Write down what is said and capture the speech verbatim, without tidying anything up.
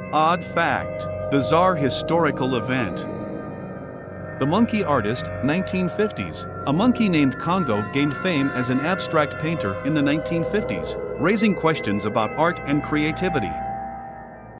Odd fact: bizarre historical event. The Monkey Artist, nineteen fifties. A monkey named Congo gained fame as an abstract painter in the nineteen fifties, raising questions about art and creativity.